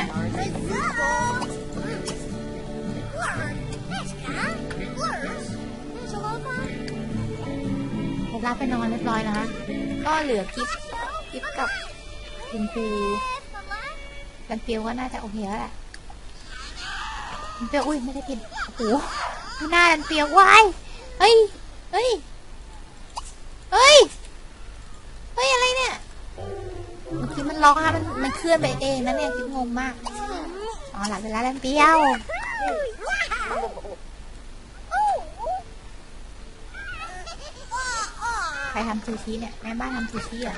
รับไปนอนเรียบร้อยแล้วนะก็เหลือกิฟกิฟกับคุณครูรันเปียวก็น่าจะโอเคแล้วแหละรันเปียวอุ้ยไม่ได้กินโอ้โหหน้ารันเปียววายเฮ้ยเฮ้ยเฮ้ยเฮ้ยอะไรเนี่ยเมื่อกี้มันล็อกค่ะมันมันเคลื่อนไปเองนะเนี่ยกิฟงงมากอ๋อหลับไปแล้วรันเปียวใครทำซูชิเนี่ยแม่บ้านทำซูชิเหรอ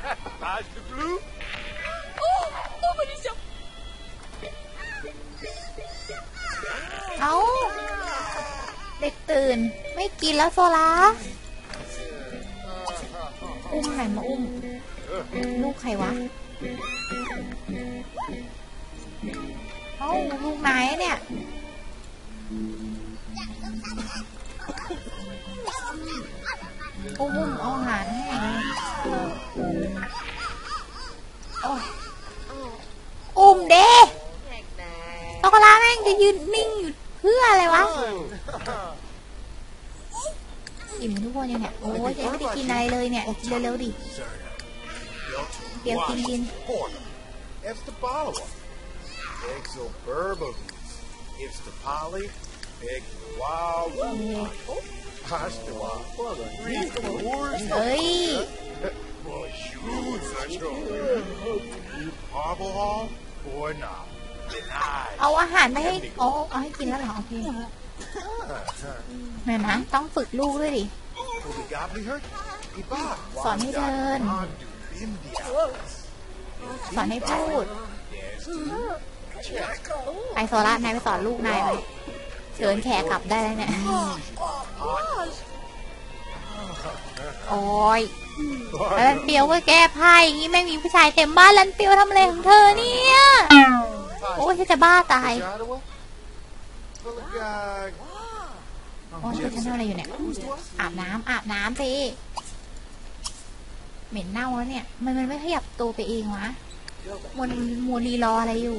เอาเด็กตื่นไม่กินแล้วโซลาอุ้มใครมาอุ้มลูกใครวะเอ้าลูกไหนเนี่ยอุ้มเอาอาหารให้อุ้มเด้ตอกลาแม่งจะยืนนิ่งอยู่เพื่ออะไรวะอิ่มทุกคนยังเนี่ยโอ้ยเจ๊ไม่ได้กินอะไรเลยเนี่ยเร็วๆดิเดี๋ยวกินกินเฮ้ยเอาอาหารมาให้โอ้เอาให้กินแล้วเหรอโอเคแม่นะต้องฝึกลูกด้วยดิสอนให้เดินสอนให้พูดไอโซล่านายไปสอนลูกนายไปเชิญแขกกลับได้แล้วเนี่ยโอ้ยลันเปียวก็แก้ผ้าอย่างนี้ไม่มีผู้ชายเต็มบ้านลันเปียวทำอะไรของเธอเนี่ยโอ้ยจะบ้าตายโอ้ยฉันทำอะไรอยู่เนี่ยอาบน้ำอาบน้ำสิเหม็นเน่าแล้วเนี่ยมันมันไม่ขยับตัวไปเองวะมันมัวรีรออะไรอยู่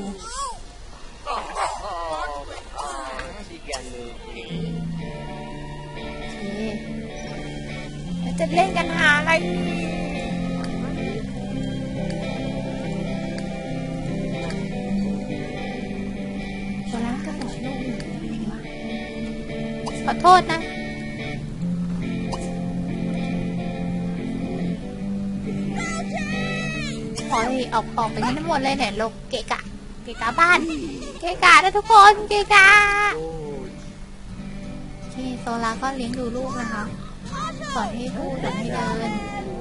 จะเล่นกันหาอะไรโซล่าก็สอนลูกขอโทษนะขอให้ออกออกไปทั้งหมดเลยเนี่ยลกเกะกะเกะกะบ้านเกะกะนะทุกคนเกะกะที่โซล่าก็เลี้ยงดูลูกนะคะสอนให้พูดสอนให้เดิน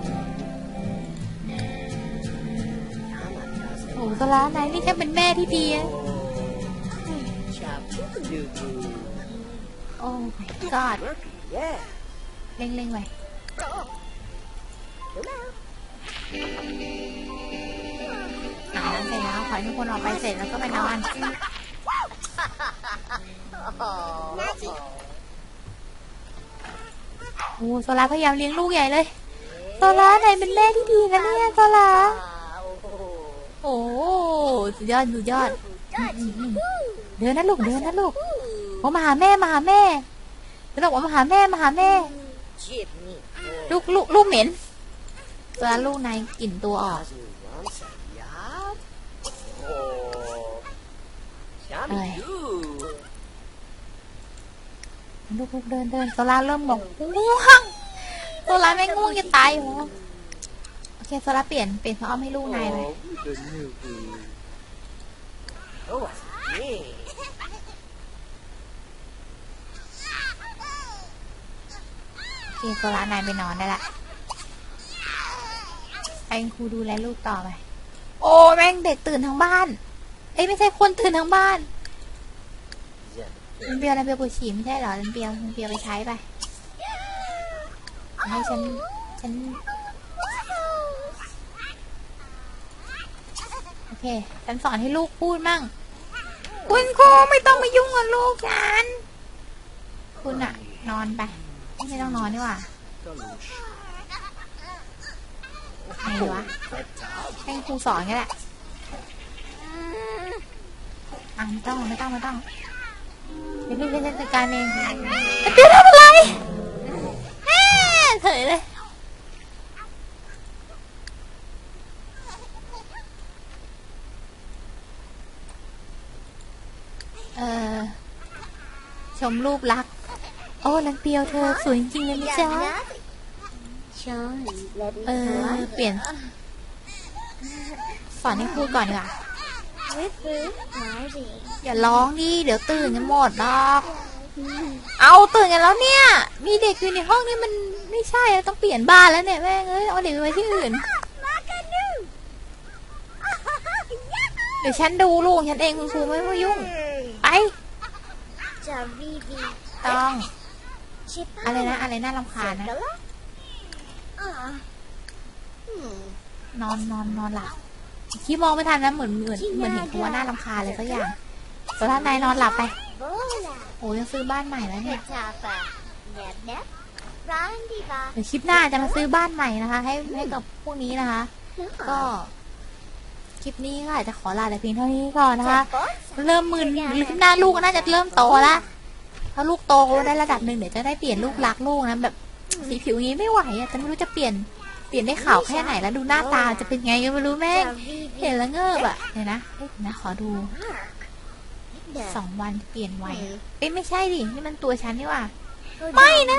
โอ้โซล่านายนี่แค่เป็นแม่ที่ดีอะโอ้ my god เร่งเร่งไปอาบน้ำเสร็จแล้วขอให้ทุกคนออกไปเสร็จแล้วก็ไปนอนโอ้โซล่าพยายามเลี้ยงลูกใหญ่เลยโซล่าไหนเป็นแม่ที่ดีนะเนี่ยโซล่าโอ้สุดยอดสุดยอดเดินนะลูกเดินนะลูกโอ้มาหาแม่มาหาแม่เดี๋ยวบอกว่ามาหาแม่มาหาแม่ลูกลูกลูกเหม็นโซล่าลูกนายกลิ่นตัวออกเอ้ยลูกๆเดินเดินโซล่าเริ่มบอกง่วงโซล่าไม่ง่วงจะตายเหรอโอเคโซล่าเปลี่ยนเปลี่ยนพระอ้อมให้ลูกนายเลยโอเคโซล่านายไปนอนได้ละไอ้ครูดูแลลูกต่อไปโอ้แม่งเด็กตื่นทั้งบ้านเอ้ยไม่ใช่คนตื่นทั้งบ้านนันเปียวนันเปียวปวดฉี่ไม่ใช่เหรอนันเปียวนันเปียวไปใช้ไปให้ฉันฉันโอเคฉันสอนให้ลูกพูดมั่งคุณครูไม่ต้องมายุ่งกับลูกฉันคุณอะนอนไปไม่ต้องนอนดีกว่าไงวะให้ครูสอนกันแหละอ่ะไม่ต้องไม่ต้องไม่ต้องเดี๋ยวพี่จะจัดการเองเดี๋ยวทำอะไรเฉยเลยเออชมรูปลักษณ์โอ้นันเปียวเธอสวยจริงๆเลยนะจ๊ะเออเปลี่ยนสอนให้พูดก่อนดีกว่าอย่าร้องดิเดี๋ยวตื่นกันหมดหรอกเอาตื่นกันแล้วเนี่ยมีเด็กอยู่ในห้องนี้มันไม่ใช่ต้องเปลี่ยนบ้านแล้วเนี่ยแม่เอ้ยเอาเด็กไปไว้ที่อื่นเดี๋ยวฉันดูลูกฉันเองคุณครูไม่มายุ่งไปต้องอะไรนะอะไรน่ารำคาญนะนอนนอนนอนหลับที่มองไม่ทันนะเหมือนเหมือนเหมือนเห็นตัวน่ารำคาญเลยสักอย่างแต่ถ้านายนอนหลับไปโอ้ยังซื้อบ้านใหม่แล้วเนี่ยเดี๋ยวคลิปหน้าจะมาซื้อบ้านใหม่นะคะให้ให้กับพวกนี้นะคะก็คลิปนี้ก็อาจจะขอลาแต่เพียงเท่านี้ก่อนนะคะเริ่มมึนคลิปหน้าลูกก็น่าจะเริ่มโตแล้วถ้าลูกโตได้ระดับหนึ่งเดี๋ยวจะได้เปลี่ยนลูกรักลูกนะแบบสีผิวอย่างนี้ไม่ไหวอะแต่ไม่รู้จะเปลี่ยนเปลี่ยนได้ขาวแค่ไหนแล้วดูหน้าตาจะเป็นไงก็ไม่รู้แม่เห็นแล้วเงือบอะเดี๋ยวนะเดี๋ยวนะขอดูสองวันเปลี่ยนไวเอ้ยไม่ใช่ดินี่มันตัวฉันนี่ว่าไม่นะ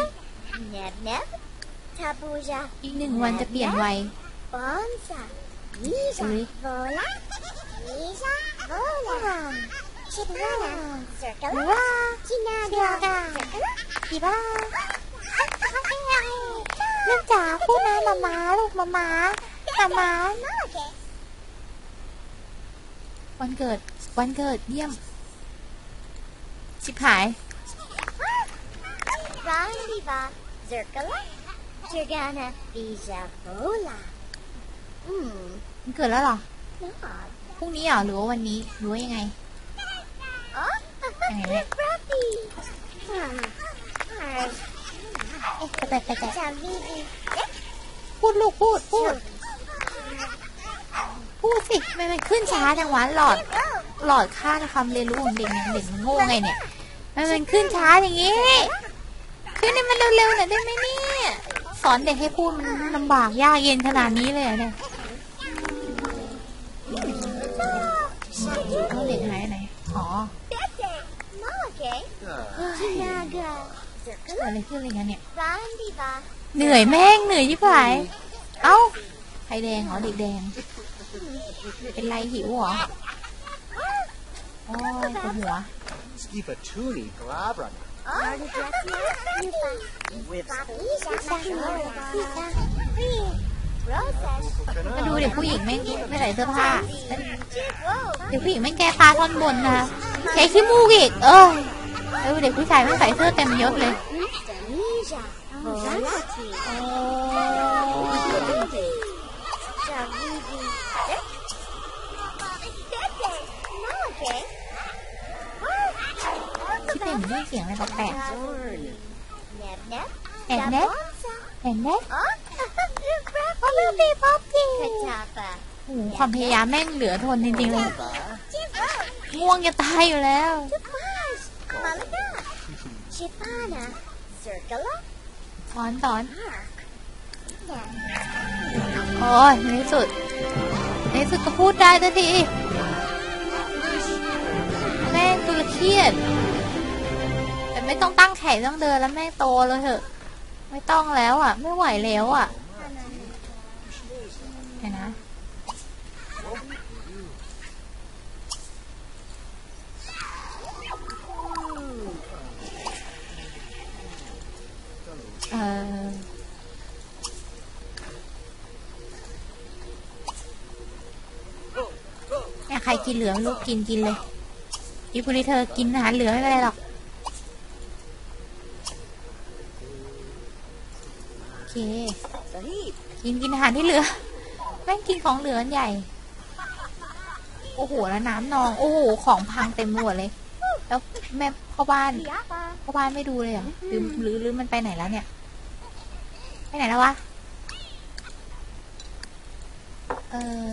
อีกหนึ่งวันจะเปลี่ยนไวว้าชินาเดียกาอีบ้าเริ่มจ๋าพูดนะมาม้าลูกมาม้ามาม้าวันเกิดวันเกิดเยี่ยมชิบหายมันเกิดแล้วหรอพรุ่งนี้เหรอหรือว่าวันนี้หรือว่ายังไงยังไงเนี่ยไปไปไปพูดลูกพูดพูดพูดสิไม่มันขึ้นช้าจังวะหลอดหลอดค่าความเรียนรู้ของเด็กเด็กมันโง่ไงเนี่ยมันมันขึ้นช้าอย่างงี้ขึ้นให้มันเร็วๆหน่อยได้ไหมเนี่ยสอนเด็กให้พูดมันลำบากยากเย็นขนาดนี้เลยเนี่ยเอาเด็กหายไหนอ๋ออะไรขึ้นอะไรกันเนี่ยเหนื่อยแม่งเหนื่อยยิ่งไปเอ้าไฟแดงเหรอเด็กแดงเป็นไรหิวเหรอโอ้ยปวดหัวมาดูเด็กผู้หญิงแม่งไม่ใส่เสื้อผ้าเด็กผู้หญิงแม่งแก้ผ้าท่อนบนนะใช้ขี้มูกอีกเออเออเด็กผู้ชายแม่งใส่เสื้อเต็มยศเลยที่เป็นได้เสียงอะไรแปลกแอนเน็ตแอนเน็ตป๊อปปี้ป๊อปปี้โอ้โหความพยายามแม่งเหลือทนจริงๆเลยง่วงจะตายอยู่แล้วสอนสอนโอ้ยในที่สุดในที่สุดก็พูดได้สักทีแม่งตุลเครียดแต่ไม่ต้องตั้งแขนต้องเดินแล้วแม่โตเลยเถอะไม่ต้องแล้วอ่ะไม่ไหวแล้วอ่ะเห็นนะเออเนี่ยใครกินเหลือลูกกินกินเลยอีพวกนี้เธอกินอาหารเหลือไม่เป็นไรหรอกโอเคกินกินอาหารที่เหลือแม่งกินของเหลือใหญ่โอ้โหแล้วน้ำนองโอ้โหของพังเต็มหมดเลยแล้วแม่พ่อบ้านพ่อบ้านไม่ดูเลยเหรอหรือหรือหรือมันไปไหนแล้วเนี่ยไปไหนแล้ววะเออ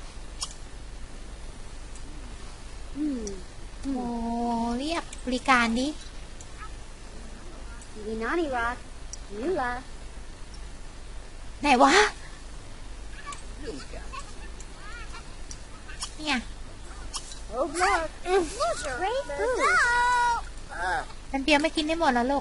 โอ้เรียกบริการดิไหนวะเนี่ยมันเปียไม่กินได้หมดแล้วลูก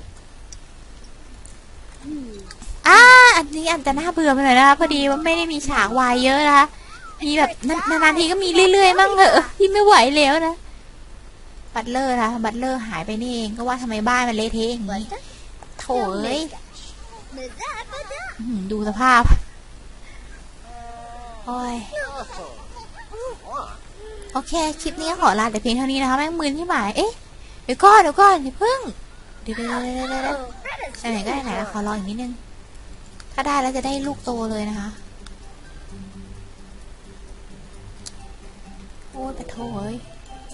อ่าอันนี้อาจจะน่าเบื่อไปหน่อยนะคะพอดีว่าไม่ได้มีฉากวายเยอะนะคะมีแบบนานๆทีก็มีเรื่อยๆมั่งเหอะที่ไม่ไหวแล้วนะบัตเลอร์นะบัตเลอร์หายไปนี่เองก็ว่าทำไมบ้านมันเละเทะอย่างนี้โถ่เอ้ยดูสภาพโอ้ยโอเคคลิปนี้ขอลาแต่เพียงเท่านี้นะคะแม่งมึนที่หมายเอ๊ะเดี๋ยวก่อนเดี๋ยวก่อนอย่าเพิ่งเดี๋ยวเดี๋ยวเดี๋ยวเดี๋ยวไหนก็ได้ไหนขอรออีกนิดนึงถ้าได้แล้วจะได้ลูกโตเลยนะคะโอ้แต่โถ่เอ้ย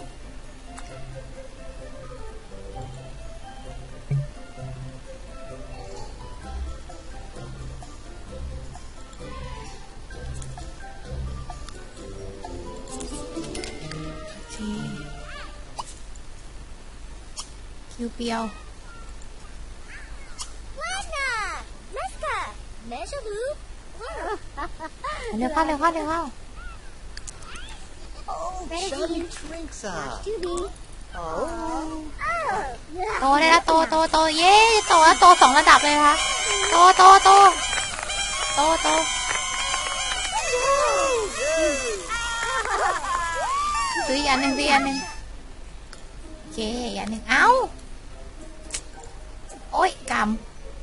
คิวเปียวเร็วเข้าเร็วเข้าเร็วเข้าโตได้แล้วโตโตโตเย้โตแล้วโตสองระดับเลยนะคะโตโตโตโตโตซื้ออีกอันหนึ่งซื้ออีกอันหนึ่งโอเคอีกอันหนึ่งเอ้าโอ้ยกำ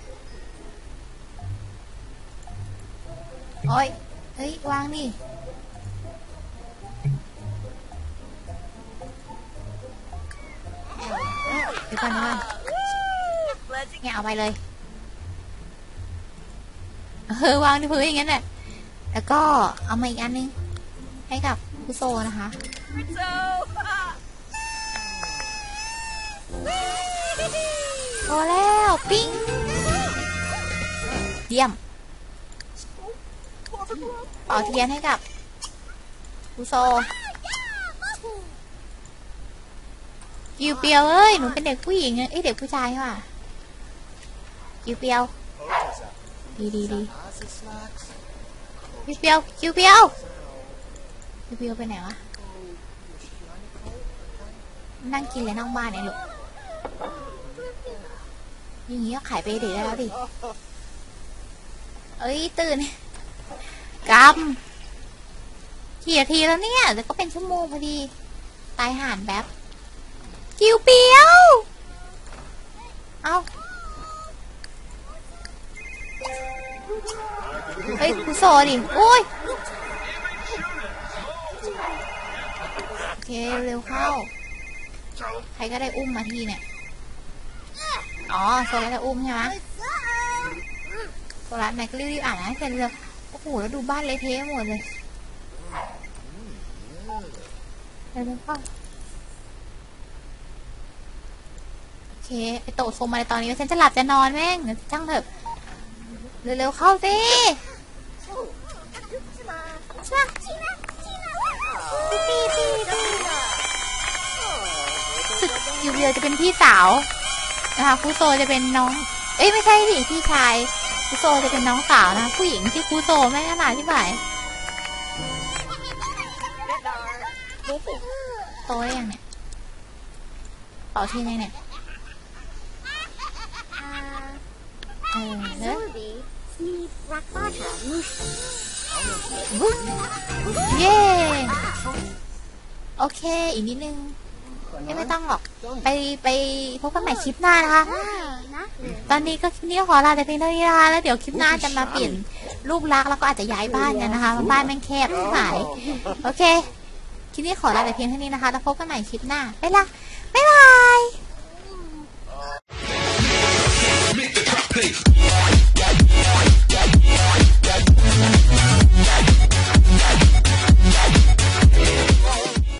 โอ้ยเฮ้ยวางดิเดี๋ยวก่อนนะเนี่ยเอาไปเลยเออวางที่พื้นอย่างนั้นแหละแล้วก็เอามาอีกอันนึงให้กับคุโซนะคะพอแล้วปิ้งเยี่ยมเป่าเทียนให้กับคุโซกิวเปียวเอ้ยหนูเป็นเด็กผู้หญิงเอ้ยเด็กผู้ชายว่ะกิวเปียวดีดีดีกิวเปียวกิวเปียวกิวเปียวไปไหนวะนั่งกินเลยนอกบ้านเนี่ยลูกอย่างงี้ก็ขายไปเด็กได้แล้วดิเอ้ยตื่นกำกี่นาทีแล้วเนี่ยแต่ก็เป็นชั่วโมงพอดีตายห่านแบบกิวเปียวเอาเฮ้ยคุโซดิโอ้ยโอเคเร็วเข้าใครก็ได้อุ้มมาทีเนี่ยอ๋อโซลัสจะอุ้มใช่ไหมโซลัสแม็กรีบอ่านให้เสร็จเลยโอ้โหแล้วดูบ้านเละเทะหมดเลยเร็วเข้าโอเคไอโตโซมาในตอนนี้ฉันจะหลับจะนอนแม่งช่างเถอะเร็วๆเข้าสิคิวเบียวจะเป็นพี่สาวนะคะคุโซจะเป็นน้องเอ้ยไม่ใช่สิพี่ชายคุโซจะเป็นน้องสาวนะผู้หญิงที่คุโซไม่ขนาดที่ไหนโตได้ยังเนี่ยเป่าเทียนยังเนี่ยเออเนอะเย้โอเคอีกนิดนึงไม่ไม่ต้องหรอกไปไปพบกันใหม่คลิปหน้านะคะตอนนี้ก็คลิปนี้ขอลาแต่เพียงเท่านี้นะคะแล้วเดี๋ยวคลิปหน้าจะมาเปลี่ยนรูปลักษณ์แล้วก็อาจจะย้ายบ้านกันนะคะบ้านแม่งแคบหายโอเคคลิปนี้ขอลาแต่เพียงเท่านี้นะคะแล้วพบกันใหม่คลิปหน้าไปละบ๊ายบาย